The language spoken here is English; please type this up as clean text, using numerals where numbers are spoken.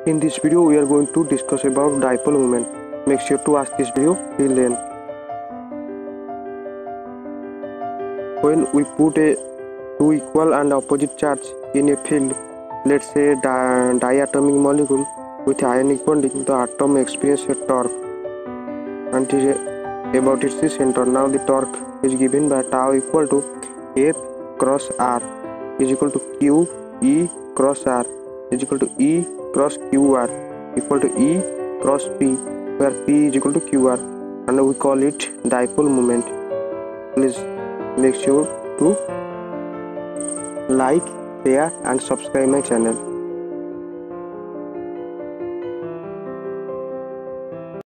In this video, we are going to discuss about dipole moment. Make sure to watch this video till the end. When we put two equal and opposite charge in a field, let's say diatomic molecule with ionic bonding, the atom experiences a torque and is about its center. Now the torque is given by tau equal to F cross R is equal to Q E cross R is equal to E cross QR equal to E cross P, where P is equal to QR, and we call it dipole moment. Please make sure to like, share and subscribe my channel.